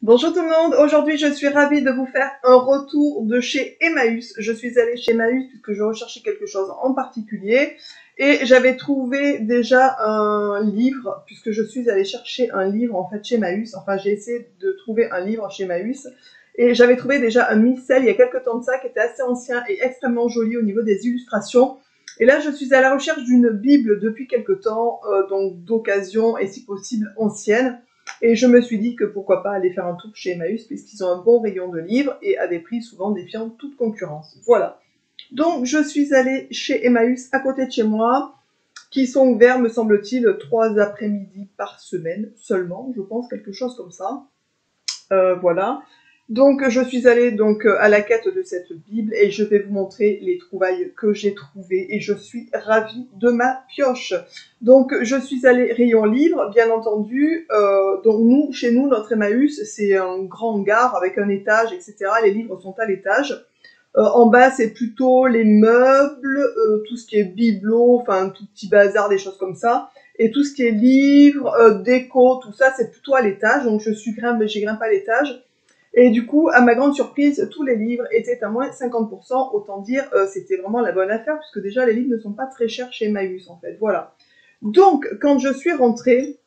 Bonjour tout le monde, aujourd'hui je suis ravie de vous faire un retour de chez Emmaüs. Je suis allée chez Emmaüs puisque je recherchais quelque chose en particulier et j'avais trouvé déjà un livre, puisque je suis allée chercher un livre en fait chez Emmaüs. Enfin, j'ai essayé de trouver un livre chez Emmaüs et j'avais trouvé déjà un missel il y a quelques temps de ça qui était assez ancien et extrêmement joli au niveau des illustrations. Et là je suis à la recherche d'une Bible depuis quelque temps, donc d'occasion et si possible ancienne. Et je me suis dit que pourquoi pas aller faire un tour chez Emmaüs, puisqu'ils ont un bon rayon de livres et à des prix souvent défiant toute concurrence. Voilà. Donc je suis allée chez Emmaüs à côté de chez moi, qui sont ouverts, me semble-t-il, 3 après-midi par semaine seulement, je pense, quelque chose comme ça. Voilà. Donc je suis allée donc à la quête de cette Bible et je vais vous montrer les trouvailles que j'ai trouvées et je suis ravie de ma pioche. Donc je suis allée rayon livres, bien entendu. Donc chez nous, notre Emmaüs, c'est un grand hangar avec un étage, etc. Les livres sont à l'étage. En bas, c'est plutôt les meubles, tout ce qui est bibelot, enfin tout petit bazar, des choses comme ça. Et tout ce qui est livres, déco, tout ça, c'est plutôt à l'étage. Donc j'ai grimpé à l'étage. Et du coup, à ma grande surprise, tous les livres étaient à moins 50%. Autant dire, c'était vraiment la bonne affaire, puisque déjà les livres ne sont pas très chers chez Emmaüs, en fait. Voilà. Donc, quand je suis rentrée,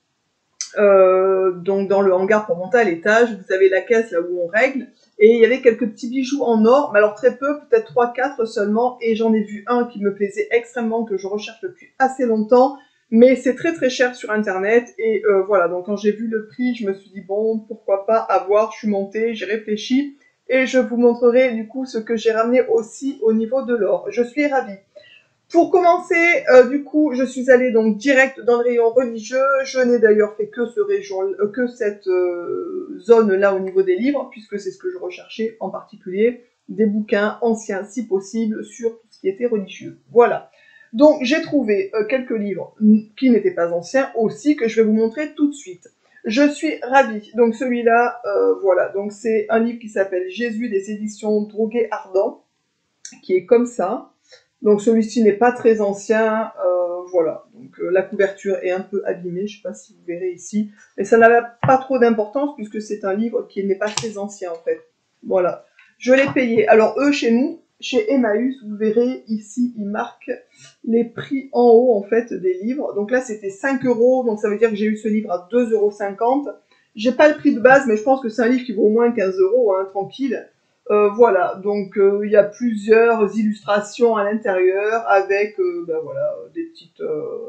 donc dans le hangar pour monter à l'étage, vous avez la caisse là où on règle, et il y avait quelques petits bijoux en or, mais alors très peu, peut-être 3-4 seulement, et j'en ai vu un qui me plaisait extrêmement, que je recherche depuis assez longtemps, mais c'est très très cher sur internet, et voilà, donc quand j'ai vu le prix, je me suis dit bon, pourquoi pas avoir, je suis montée, j'ai réfléchi, et je vous montrerai du coup ce que j'ai ramené aussi au niveau de l'or. Je suis ravie. Pour commencer, du coup, je suis allée donc direct dans le rayon religieux. Je n'ai d'ailleurs fait que cette zone-là au niveau des livres, puisque c'est ce que je recherchais en particulier, des bouquins anciens, si possible, sur tout ce qui était religieux. Voilà. Donc, j'ai trouvé quelques livres qui n'étaient pas anciens aussi, que je vais vous montrer tout de suite. Je suis ravie. Donc, celui-là, voilà. Donc, c'est un livre qui s'appelle Jésus des éditions Drogué Ardent, qui est comme ça. Donc celui-ci n'est pas très ancien, voilà. Donc la couverture est un peu abîmée, je ne sais pas si vous verrez ici, mais ça n'a pas trop d'importance puisque c'est un livre qui n'est pas très ancien en fait. Voilà. Je l'ai payé. Alors eux, chez nous, chez Emmaüs, vous verrez ici, ils marquent les prix en haut en fait des livres. Donc là, c'était 5 €, donc ça veut dire que j'ai eu ce livre à 2,50 €. J'ai pas le prix de base, mais je pense que c'est un livre qui vaut au moins 15 €, hein, tranquille. Voilà, donc il y a plusieurs illustrations à l'intérieur avec ben voilà, des petites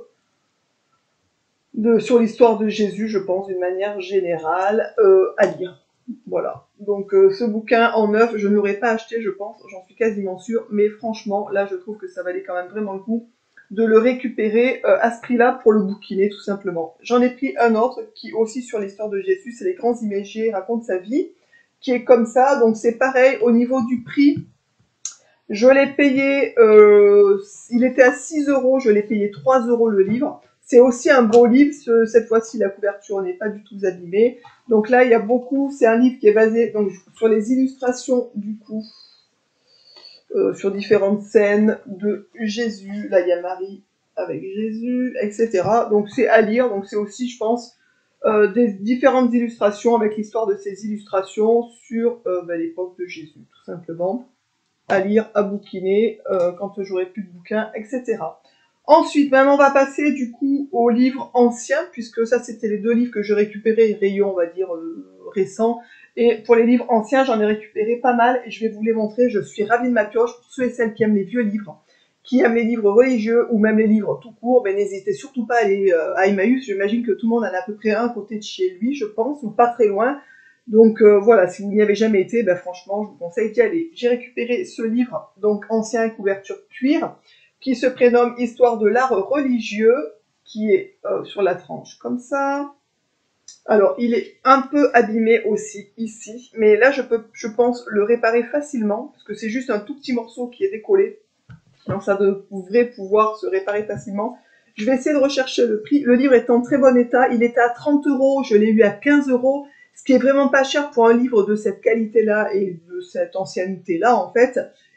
sur l'histoire de Jésus, je pense, d'une manière générale, à lire. Voilà. Donc ce bouquin en neuf, je ne l'aurais pas acheté, je pense, j'en suis quasiment sûre, mais franchement, là, je trouve que ça valait quand même vraiment le coup de le récupérer à ce prix-là pour le bouquiner, tout simplement. J'en ai pris un autre qui aussi sur l'histoire de Jésus, c'est Les Grands Imagiers, raconte sa vie, qui est comme ça, donc c'est pareil, au niveau du prix, je l'ai payé, il était à 6 €, je l'ai payé 3 € le livre. C'est aussi un beau livre, cette fois-ci la couverture n'est pas du tout abîmée. Donc là, il y a beaucoup, c'est un livre qui est basé donc, sur les illustrations du coup, sur différentes scènes de Jésus. Là, il y a Marie avec Jésus, etc. Donc c'est à lire, donc c'est aussi, je pense, des différentes illustrations avec l'histoire de ces illustrations sur l'époque de Jésus, tout simplement. À lire, à bouquiner, quand j'aurai plus de bouquins, etc. Ensuite, maintenant, on va passer du coup aux livres anciens, puisque ça, c'était les 2 livres que je récupérais, rayon, on va dire, récent. Et pour les livres anciens, j'en ai récupéré pas mal, et je vais vous les montrer. Je suis ravie de ma pioche pour ceux et celles qui aiment les vieux livres, qui aiment les livres religieux, ou même les livres tout court. Mais n'hésitez surtout pas à aller à Emmaüs. J'imagine que tout le monde en a à peu près un à côté de chez lui, je pense, ou pas très loin. Donc voilà, si vous n'y avez jamais été, ben, franchement, je vous conseille d'y aller. J'ai récupéré ce livre, donc ancien, couverture cuir, qui se prénomme Histoire de l'art religieux, qui est sur la tranche comme ça. Alors, il est un peu abîmé aussi ici, mais là, je pense, le réparer facilement, parce que c'est juste un tout petit morceau qui est décollé. Donc ça devrait pouvoir se réparer facilement. Je vais essayer de rechercher le prix. Le livre est en très bon état. Il était à 30 €, je l'ai eu à 15 €, ce qui est vraiment pas cher pour un livre de cette qualité-là et de cette ancienneté-là, en fait.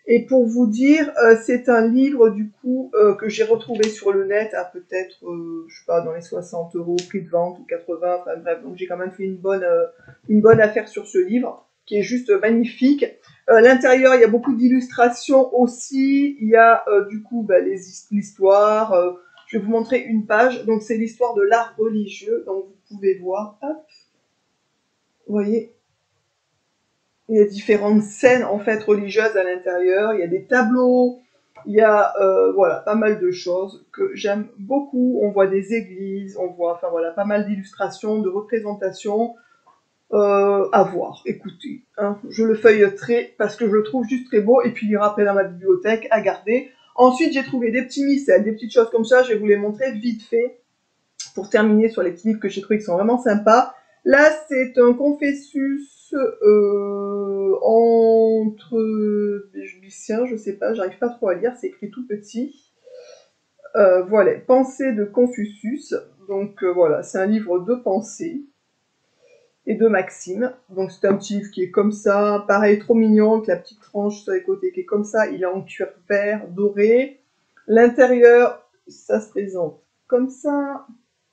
Et pour vous dire, c'est un livre du coup que j'ai retrouvé sur le net à peut-être, je sais pas, dans les 60 € prix de vente ou 80, enfin bref, donc j'ai quand même fait une bonne affaire sur ce livre qui est juste magnifique. L'intérieur, il y a beaucoup d'illustrations aussi. Il y a du coup l'histoire. Je vais vous montrer une page. Donc c'est l'histoire de l'art religieux. Donc vous pouvez voir. Hop, vous voyez. Il y a différentes scènes en fait religieuses à l'intérieur. Il y a des tableaux. Il y a voilà pas mal de choses que j'aime beaucoup. On voit des églises. On voit enfin voilà pas mal d'illustrations, de représentations. À voir, écoutez, hein, je le feuilleterai parce que je le trouve juste très beau et puis il ira après dans ma bibliothèque à garder. Ensuite, j'ai trouvé des petits micelles, des petites choses comme ça, je vais vous les montrer vite fait pour terminer sur les petits livres que j'ai trouvés qui sont vraiment sympas. Là, c'est un Confessus entre Lucien, je sais pas, j'arrive pas trop à lire, c'est écrit tout petit. Voilà, Pensée de Confucius, donc voilà, c'est un livre de pensée et de Maxime. Donc c'est un petit livre qui est comme ça, pareil, trop mignon, avec la petite tranche sur les côtés qui est comme ça, il est en cuir vert, doré. L'intérieur, ça se présente comme ça.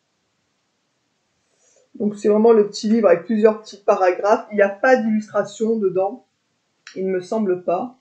Donc c'est vraiment le petit livre avec plusieurs petits paragraphes. Il n'y a pas d'illustration dedans, il ne me semble pas.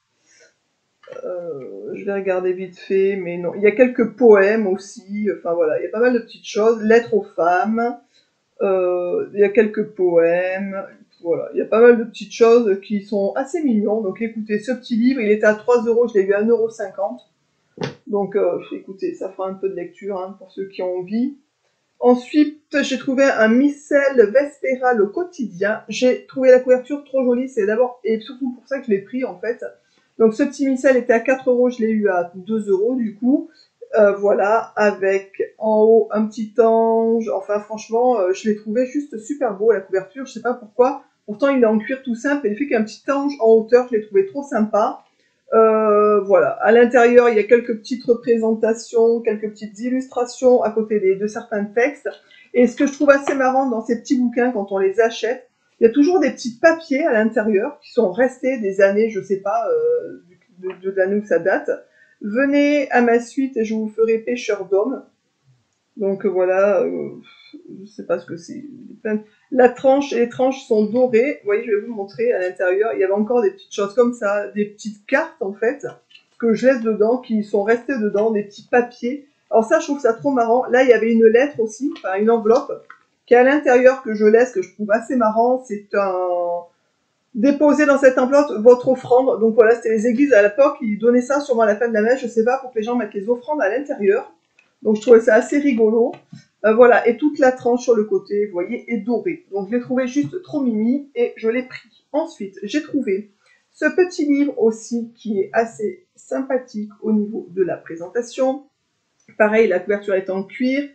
Je vais regarder vite fait, mais non. Il y a quelques poèmes aussi, enfin voilà, il y a pas mal de petites choses. Lettres aux femmes, il y a quelques poèmes, voilà, il y a pas mal de petites choses qui sont assez mignons. Donc écoutez, ce petit livre, il était à 3 €, je l'ai eu à 1,50 €. Donc écoutez, ça fera un peu de lecture hein, pour ceux qui ont envie. Ensuite, j'ai trouvé un missel vespéral au quotidien. J'ai trouvé la couverture trop jolie, c'est d'abord et surtout pour ça que je l'ai pris en fait. Donc ce petit missel était à 4 €, je l'ai eu à 2 € du coup. Voilà, avec en haut un petit ange. Enfin, franchement, je l'ai trouvé juste super beau la couverture. Je sais pas pourquoi. Pourtant, il est en cuir tout simple. Et le fait qu'il y ait un petit ange en hauteur, je l'ai trouvé trop sympa. Voilà. À l'intérieur, il y a quelques petites représentations, quelques petites illustrations à côté de certains textes. Et ce que je trouve assez marrant dans ces petits bouquins, quand on les achète, il y a toujours des petits papiers à l'intérieur qui sont restés des années, je sais pas, de l'année où ça date. Venez à ma suite et je vous ferai pêcheur d'hommes. Donc voilà, je sais pas ce que c'est. La tranche et les tranches sont dorées. Vous voyez, je vais vous montrer à l'intérieur. Il y avait encore des petites choses comme ça, des petites cartes en fait, que je laisse dedans, qui sont restées dedans, des petits papiers. Alors ça, je trouve ça trop marrant. Là, il y avait une lettre aussi, enfin une enveloppe, qui est à l'intérieur que je laisse, que je trouve assez marrant. C'est un déposer dans cette enveloppe votre offrande. Donc voilà, c'était les églises à l'époque, ils donnaient ça sûrement à la fin de la messe, je sais pas, pour que les gens mettent les offrandes à l'intérieur. Donc je trouvais ça assez rigolo. Voilà, et toute la tranche sur le côté, vous voyez, est dorée. Donc je l'ai trouvé juste trop mimi et je l'ai pris. Ensuite, j'ai trouvé ce petit livre aussi qui est assez sympathique au niveau de la présentation. Pareil, la couverture est en cuir.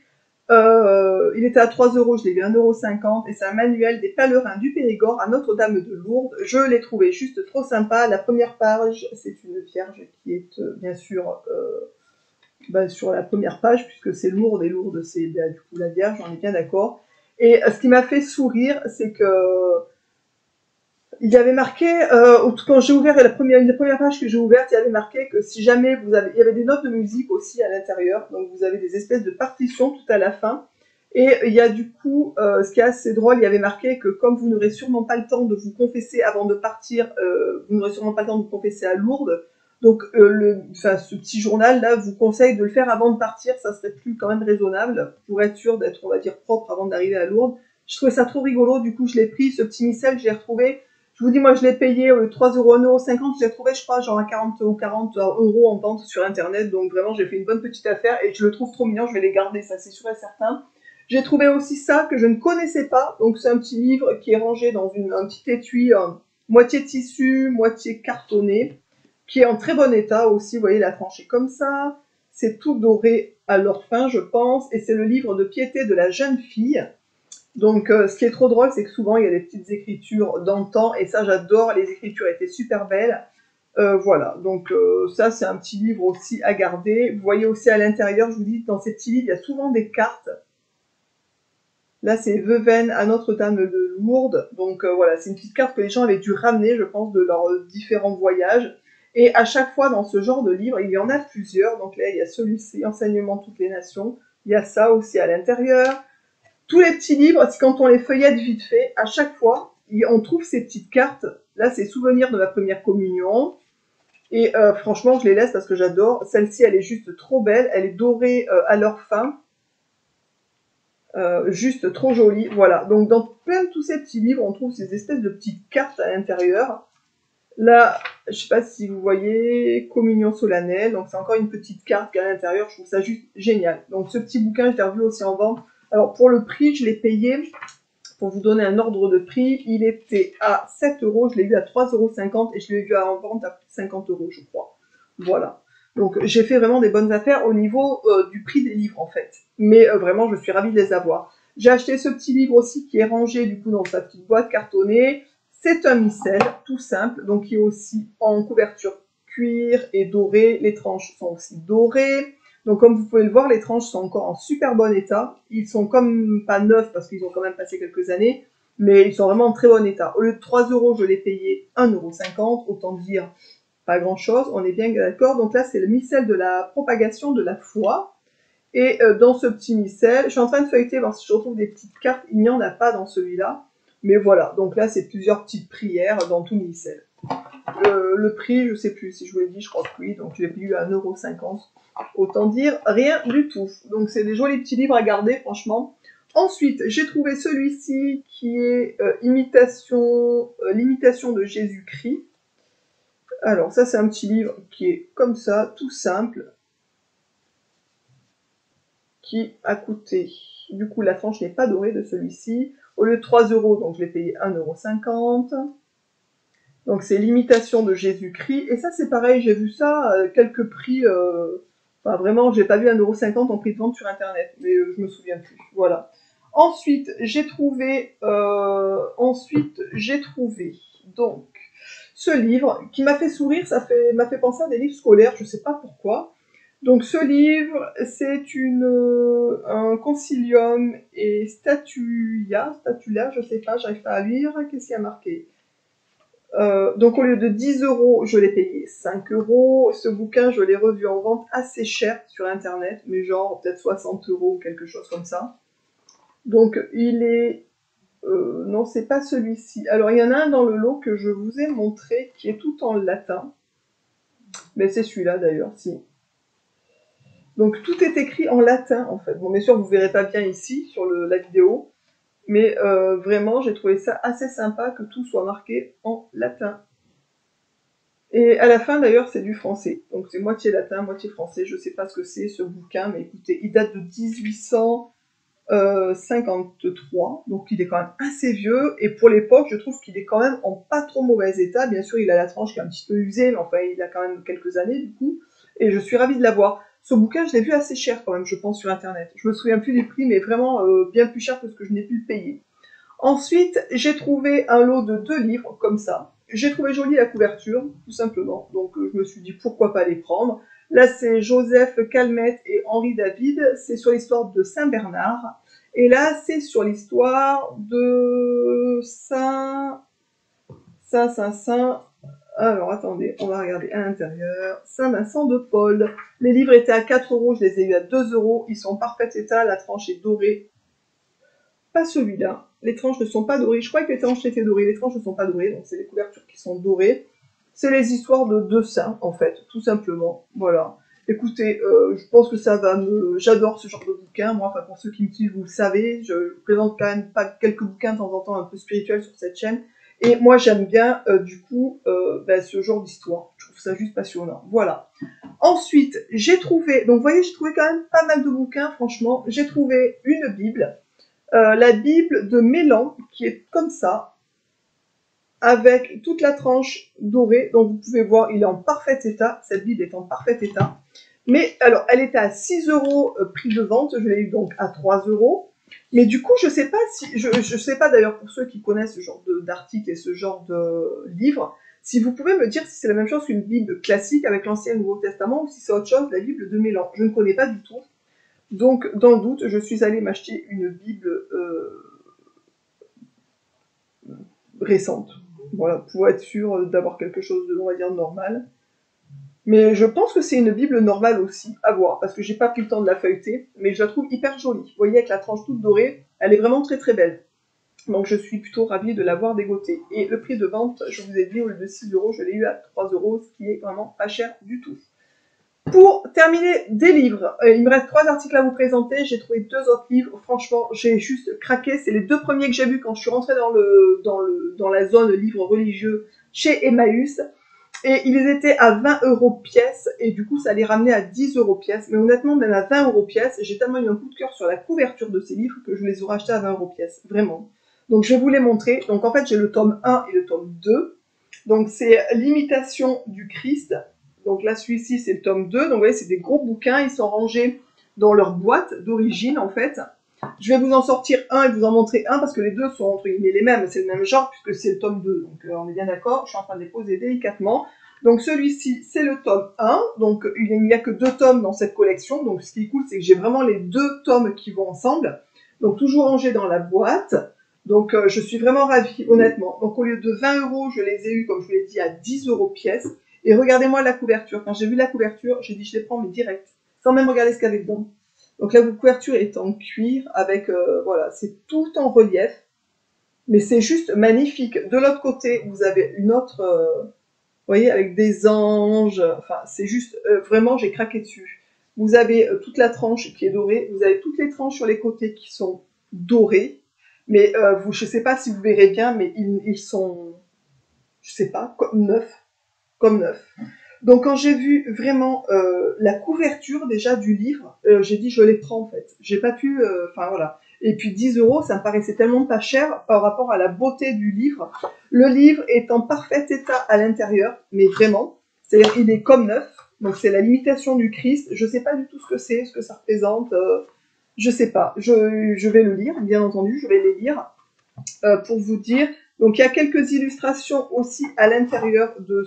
Il était à 3 €, je l'ai eu à 1,50 € et c'est un manuel des pèlerins du Périgord à Notre-Dame de Lourdes. Je l'ai trouvé juste trop sympa. La première page, c'est une vierge qui est bien sûr sur la première page puisque c'est Lourdes et Lourdes c'est du coup la Vierge, on est bien d'accord. Et ce qui m'a fait sourire, c'est que il y avait marqué, quand j'ai ouvert une des premières pages que j'ai ouvertes, il y avait marqué que si jamais il y avait des notes de musique aussi à l'intérieur, donc vous avez des espèces de partitions tout à la fin. Et il y a du coup, ce qui est assez drôle, il y avait marqué que comme vous n'aurez sûrement pas le temps de vous confesser avant de partir, vous n'aurez sûrement pas le temps de vous confesser à Lourdes, donc ce petit journal-là vous conseille de le faire avant de partir, ça serait plus quand même raisonnable, pour être sûr d'être, on va dire, propre avant d'arriver à Lourdes. Je trouvais ça trop rigolo, du coup je l'ai pris, ce petit missel, je l'ai retrouvé. Je vous dis, moi, je l'ai payé 3 €, 1,50 €. Je l'ai trouvé, je crois, genre à 40 ou 40 € en vente sur Internet. Donc, vraiment, j'ai fait une bonne petite affaire et je le trouve trop mignon. Je vais les garder, ça, c'est sûr et certain. J'ai trouvé aussi ça que je ne connaissais pas. Donc, c'est un petit livre qui est rangé dans un petit étui, moitié tissu, moitié cartonné, qui est en très bon état aussi. Vous voyez, la tranche est comme ça. C'est tout doré à leur fin, je pense. Et c'est le livre de piété de la jeune fille. Donc, ce qui est trop drôle, c'est que souvent, il y a des petites écritures d'antan, et ça, j'adore, les écritures étaient super belles. Voilà, donc ça, c'est un petit livre aussi à garder. Vous voyez aussi à l'intérieur, je vous dis, dans ces petits livres, il y a souvent des cartes. Là, c'est Veuvaine à Notre-Dame de Lourdes. Donc, voilà, c'est une petite carte que les gens avaient dû ramener, je pense, de leurs différents voyages. Et à chaque fois, dans ce genre de livre, il y en a plusieurs. Donc là, il y a celui-ci, Enseignement toutes les nations. Il y a ça aussi à l'intérieur. Tous les petits livres, quand on les feuillette vite fait, à chaque fois, on trouve ces petites cartes. Là, c'est Souvenirs de ma première communion. Et franchement, je les laisse parce que j'adore. Celle-ci, elle est juste trop belle. Elle est dorée à leur fin. Juste trop jolie. Voilà. Donc, dans plein de tous ces petits livres, on trouve ces espèces de petites cartes à l'intérieur. Là, je sais pas si vous voyez, communion solennelle, donc c'est encore une petite carte à l'intérieur, je trouve ça juste génial. Donc ce petit bouquin, je l'ai revu aussi en vente. Alors pour le prix, je l'ai payé, pour vous donner un ordre de prix, il était à 7 euros, je l'ai eu à 3,50 € et je l'ai eu en vente à 50 € je crois. Voilà. Donc j'ai fait vraiment des bonnes affaires au niveau du prix des livres en fait. Mais vraiment, je suis ravie de les avoir. J'ai acheté ce petit livre aussi qui est rangé du coup dans sa petite boîte cartonnée. C'est un missel, tout simple, donc qui est aussi en couverture cuir et doré. Les tranches sont aussi dorées. Donc comme vous pouvez le voir, les tranches sont encore en super bon état. Ils sont comme pas neufs parce qu'ils ont quand même passé quelques années, mais ils sont vraiment en très bon état. Au lieu de 3 €, je l'ai payé 1,50 €, autant dire pas grand chose, on est bien d'accord. Donc là, c'est le missel de la propagation de la foi. Et dans ce petit missel, je suis en train de feuilleter voir si je retrouve des petites cartes. Il n'y en a pas dans celui-là. Mais voilà, donc là, c'est plusieurs petites prières dans tout missel. Le prix, je sais plus si je vous l'ai dit, je crois que oui. Donc je l'ai payé à 1,50 €. Autant dire rien du tout. Donc c'est des jolis petits livres à garder, franchement. Ensuite, j'ai trouvé celui-ci qui est l'imitation de Jésus-Christ. Alors ça, c'est un petit livre qui est comme ça, tout simple, qui a coûté, du coup la tranche n'est pas dorée de celui-ci, au lieu de 3 €, donc je l'ai payé 1,50 €. Donc c'est l'imitation de Jésus-Christ, et ça c'est pareil, j'ai vu ça, quelques prix, enfin vraiment, j'ai pas vu 1,50 € en prix de vente sur internet, mais je me souviens plus, voilà. Ensuite, j'ai trouvé, donc, ce livre qui m'a fait sourire, m'a fait penser à des livres scolaires, je sais pas pourquoi. Donc ce livre, c'est un concilium et statula, je sais pas, j'arrive pas à lire, qu'est-ce qu'il y a marqué? Donc au lieu de 10 €, je l'ai payé 5 €. Ce bouquin, je l'ai revu en vente assez cher sur internet, mais genre peut-être 60 € ou quelque chose comme ça. Donc il est... non, c'est pas celui-ci. Alors il y en a un dans le lot que je vous ai montré, qui est tout en latin. Mais c'est celui-là d'ailleurs, si. Donc tout est écrit en latin en fait. Bon, bien sûr, vous verrez pas bien ici sur la vidéo, mais vraiment, j'ai trouvé ça assez sympa que tout soit marqué en latin. Et à la fin, d'ailleurs, c'est du français. Donc c'est moitié latin, moitié français. Je sais pas ce que c'est ce bouquin, mais écoutez, il date de 1853, donc il est quand même assez vieux. Et pour l'époque, je trouve qu'il est quand même en pas trop mauvais état. Bien sûr, il a la tranche qui est un petit peu usée, mais enfin, il a quand même quelques années du coup. Et je suis ravie de l'avoir. Ce bouquin, je l'ai vu assez cher quand même, je pense, sur internet. Je me souviens plus du prix, mais vraiment bien plus cher que ce que je n'ai pu le payer. Ensuite, j'ai trouvé un lot de 2 livres, comme ça. J'ai trouvé jolie la couverture, tout simplement. Donc je me suis dit pourquoi pas les prendre. Là, c'est Joseph Calmette et Henri David. C'est sur l'histoire de Saint-Bernard. Et là, c'est sur l'histoire de Saint... Alors attendez, on va regarder à l'intérieur. Saint-Vincent de Paul. Les livres étaient à 4 €, je les ai eu à 2 €. Ils sont en parfait état, la tranche est dorée. Pas celui-là. Les tranches ne sont pas dorées. Je crois que les tranches étaient dorées. Les tranches ne sont pas dorées, donc c'est les couvertures qui sont dorées. C'est les histoires de deux saints, en fait, tout simplement. Voilà. Écoutez, je pense que ça va me... J'adore ce genre de bouquin. Moi, enfin, pour ceux qui me suivent, vous le savez, je présente quand même pas quelques bouquins de temps en temps un peu spirituels sur cette chaîne. Et moi, j'aime bien, du coup, ce genre d'histoire. Je trouve ça juste passionnant. Voilà. Ensuite, j'ai trouvé... Donc, vous voyez, j'ai trouvé quand même pas mal de bouquins, franchement. J'ai trouvé une Bible. La Bible de Mélan, qui est comme ça, avec toute la tranche dorée. Donc vous pouvez voir, il est en parfait état. Cette Bible est en parfait état. Mais alors, elle était à 6 € prix de vente. Je l'ai eu donc à 3 €. Mais du coup, je sais pas si... Je sais pas d'ailleurs pour ceux qui connaissent ce genre d'article et ce genre de livre, si vous pouvez me dire si c'est la même chose qu'une Bible classique avec l'Ancien et le Nouveau Testament ou si c'est autre chose, la Bible de Mélan. Je ne connais pas du tout. Donc, dans le doute, je suis allée m'acheter une Bible récente. Voilà, pour être sûre d'avoir quelque chose de, on va dire, normal. Mais je pense que c'est une Bible normale aussi, à voir, parce que j'ai pas pris le temps de la feuilleter, mais je la trouve hyper jolie. Vous voyez, avec la tranche toute dorée, elle est vraiment très très belle. Donc je suis plutôt ravie de l'avoir dégotée. Et le prix de vente, je vous ai dit, au lieu de 6 euros, je l'ai eu à 3 euros, ce qui est vraiment pas cher du tout. Pour terminer des livres, il me reste 3 articles à vous présenter. J'ai trouvé 2 autres livres. Franchement, j'ai juste craqué. C'est les 2 premiers que j'ai vus quand je suis rentrée dans la zone livres religieux chez Emmaüs. Et ils étaient à 20 euros pièce. Et du coup, ça les ramenait à 10 euros pièce. Mais honnêtement, même à 20 euros pièce, j'ai tellement eu un coup de cœur sur la couverture de ces livres que je les aurais achetés à 20 euros pièce. Vraiment. Donc, je vais vous les montrer. Donc, en fait, j'ai le tome 1 et le tome 2. Donc, c'est l'imitation du Christ. Donc là, celui-ci, c'est le tome 2. Donc, vous voyez, c'est des gros bouquins. Ils sont rangés dans leur boîte d'origine, en fait. Je vais vous en sortir un et vous en montrer un parce que les deux sont entre guillemets les mêmes. C'est le même genre puisque c'est le tome 2. Donc, on est bien d'accord. Je suis en train de les poser délicatement. Donc, celui-ci, c'est le tome 1. Donc, il n'y a que 2 tomes dans cette collection. Donc, ce qui est cool, c'est que j'ai vraiment les 2 tomes qui vont ensemble. Donc, toujours rangés dans la boîte. Donc, je suis vraiment ravie, honnêtement. Donc, au lieu de 20 euros, je les ai eus, comme je vous l'ai dit, à 10 euros pièce. Et regardez-moi la couverture. Quand j'ai vu la couverture, j'ai dit je les prends mais direct, sans même regarder ce qu'il y avait dedans. Donc la couverture est en cuir avec, voilà, c'est tout en relief, mais c'est juste magnifique. De l'autre côté, vous avez une autre, vous voyez, avec des anges. Enfin, c'est juste, vraiment, j'ai craqué dessus. Vous avez toute la tranche qui est dorée. Vous avez toutes les tranches sur les côtés qui sont dorées. Mais je sais pas si vous verrez bien, mais ils sont, je sais pas, comme neufs. Comme neuf. Donc quand j'ai vu vraiment la couverture déjà du livre, j'ai dit je les prends en fait. J'ai pas pu, enfin voilà. Et puis 10 euros, ça me paraissait tellement pas cher par rapport à la beauté du livre. Le livre est en parfait état à l'intérieur, mais vraiment. C'est-à-dire il est comme neuf. Donc c'est la limitation du Christ. Je sais pas du tout ce que c'est, ce que ça représente. Je sais pas. Je vais le lire, bien entendu, je vais les lire pour vous dire. Donc il y a quelques illustrations aussi à l'intérieur de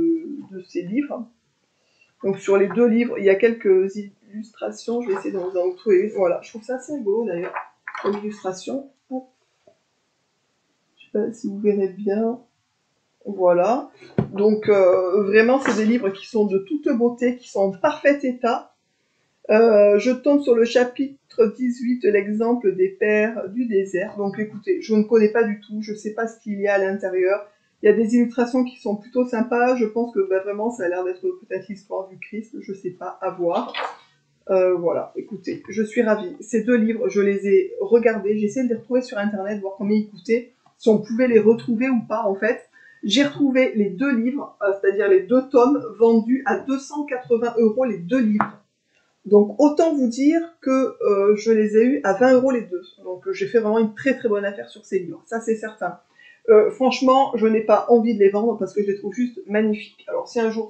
ces livres. Donc sur les 2 livres, il y a quelques illustrations. Je vais essayer de vous en trouver une. Voilà, je trouve ça assez rigolo d'ailleurs, l'illustration. Je ne sais pas si vous verrez bien. Voilà. Donc vraiment, c'est des livres qui sont de toute beauté, qui sont en parfait état. Je tombe sur le chapitre 18, l'exemple des pères du désert. Donc écoutez, je ne connais pas du tout, je ne sais pas ce qu'il y a à l'intérieur. Il y a des illustrations qui sont plutôt sympas. Je pense que vraiment, ça a l'air d'être peut-être l'histoire du Christ, je ne sais pas, à voir. Voilà, écoutez, je suis ravie. Ces 2 livres, je les ai regardés. J'ai essayé de les retrouver sur Internet, voir combien ils coûtaient, si on pouvait les retrouver ou pas, en fait. J'ai retrouvé les 2 livres, c'est-à-dire les 2 tomes, vendus à 280 euros les 2 livres. Donc autant vous dire que je les ai eus à 20 euros les 2. Donc j'ai fait vraiment une très très bonne affaire sur ces livres, ça c'est certain. Franchement, je n'ai pas envie de les vendre parce que je les trouve juste magnifiques. Alors si un jour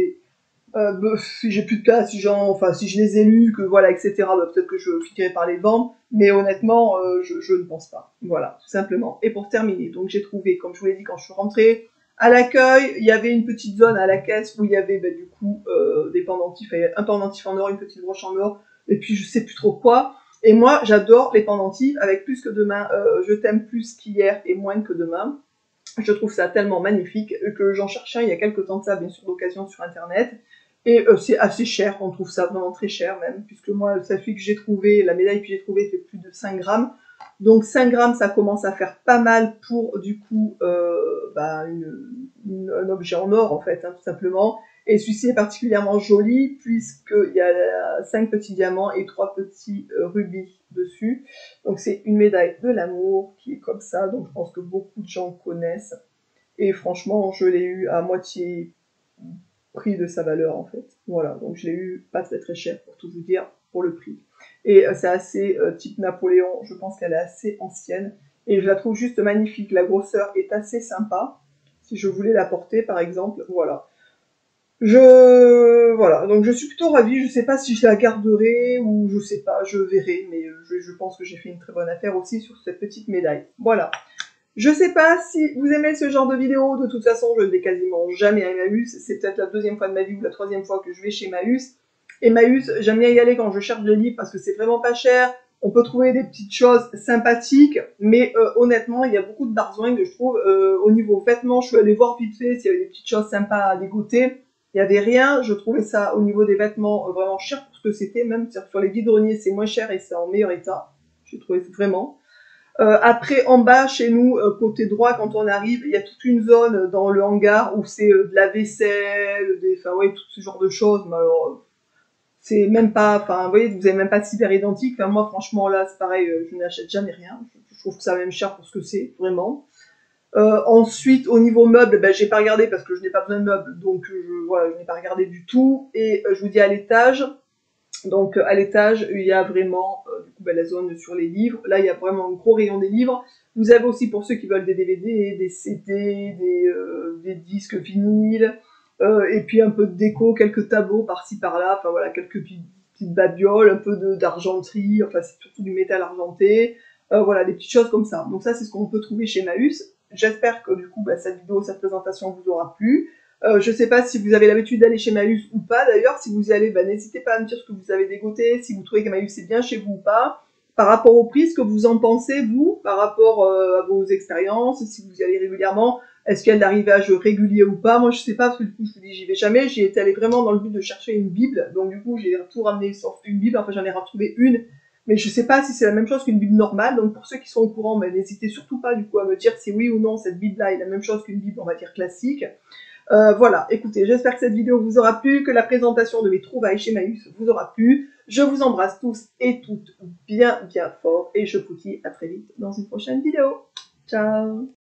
si j'ai plus de place, si je les ai lus, que voilà, etc., bah, peut-être que je finirai par les vendre, mais honnêtement, je ne pense pas. Voilà, tout simplement. Et pour terminer, donc j'ai trouvé, comme je vous l'ai dit quand je suis rentrée, à l'accueil, il y avait une petite zone à la caisse où il y avait du coup des pendentifs, un pendentif en or, une petite broche en or, et puis je sais plus trop quoi. Et moi, j'adore les pendentifs avec plus que demain. Je t'aime plus qu'hier et moins que demain. Je trouve ça tellement magnifique que j'en cherchais un il y a quelques temps de ça, bien sûr, d'occasion sur Internet. Et c'est assez cher, on trouve ça vraiment très cher même, puisque moi, celui que j'ai trouvé, la médaille que j'ai trouvée fait plus de 5 grammes. Donc 5 grammes, ça commence à faire pas mal pour, du coup, un objet en or, en fait, hein, tout simplement. Et celui-ci est particulièrement joli, puisqu'il y a 5 petits diamants et 3 petits rubis dessus. Donc c'est une médaille de l'amour qui est comme ça, donc je pense que beaucoup de gens connaissent. Et franchement, je l'ai eu à moitié prix de sa valeur en fait. Voilà, donc je l'ai eu pas très très cher pour tout vous dire, pour le prix. Et c'est assez type Napoléon, je pense qu'elle est assez ancienne. Et je la trouve juste magnifique, la grosseur est assez sympa. Si je voulais la porter par exemple, voilà. Voilà, donc je suis plutôt ravie, je sais pas si je la garderai ou je sais pas, je verrai, mais je pense que j'ai fait une très bonne affaire aussi sur cette petite médaille. Voilà. Je sais pas si vous aimez ce genre de vidéo, de toute façon je ne vais quasiment jamais à Emmaüs, c'est peut-être la 2e fois de ma vie ou la 3e fois que je vais chez Emmaüs. Emmaüs, j'aime bien y aller quand je cherche des livres parce que c'est vraiment pas cher, on peut trouver des petites choses sympathiques, mais honnêtement il y a beaucoup de barzouins que je trouve au niveau vêtements, je suis allée voir vite fait s'il y avait des petites choses sympas à dégoter. Il n'y avait rien, je trouvais ça au niveau des vêtements vraiment cher pour ce que c'était, même sur les vide-greniers c'est moins cher et c'est en meilleur état, j'ai trouvé vraiment. Après, en bas, chez nous, côté droit, quand on arrive, il y a toute une zone dans le hangar où c'est de la vaisselle, enfin ouais, tout ce genre de choses. Mais alors, c'est même pas, enfin, vous voyez, vous avez même pas de cyber identique. Enfin, moi, franchement, là, c'est pareil, je n'achète jamais rien. Je trouve que ça même cher pour ce que c'est, vraiment. Ensuite, au niveau meubles, ben, j'ai pas regardé parce que je n'ai pas besoin de meubles, donc voilà, je n'ai pas regardé du tout. Et je vous dis à l'étage, donc à l'étage, il y a vraiment du coup, la zone sur les livres. Là, il y a vraiment un gros rayon des livres. Vous avez aussi pour ceux qui veulent des DVD, des CD, des disques vinyles, et puis un peu de déco, quelques tableaux par-ci par-là. Enfin voilà, quelques petites babioles, un peu d'argenterie. Enfin, c'est surtout du métal argenté. Voilà, des petites choses comme ça. Donc ça, c'est ce qu'on peut trouver chez Emmaüs. J'espère que du coup, cette vidéo, cette présentation vous aura plu. Je ne sais pas si vous avez l'habitude d'aller chez Emmaüs ou pas. D'ailleurs, si vous y allez, n'hésitez pas à me dire ce que vous avez dégoté, si vous trouvez qu'Emmaüs est bien chez vous ou pas. Par rapport au prix, ce que vous en pensez, vous, par rapport à vos expériences, si vous y allez régulièrement, est-ce qu'il y a de l'arrivage régulier ou pas? Moi, je sais pas, parce que du coup, je vous dis, j'y vais jamais. J'y étais allée vraiment dans le but de chercher une Bible. Donc, du coup, j'ai tout ramené sauf une Bible. Enfin, j'en ai retrouvé une. Mais je sais pas si c'est la même chose qu'une Bible normale. Donc, pour ceux qui sont au courant, n'hésitez surtout pas, du coup, à me dire si oui ou non, cette Bible-là est la même chose qu'une Bible, on va dire, classique. Voilà, écoutez, j'espère que cette vidéo vous aura plu, que la présentation de mes trouvailles chez Emmaüs vous aura plu. Je vous embrasse tous et toutes bien fort et je vous dis à très vite dans une prochaine vidéo. Ciao!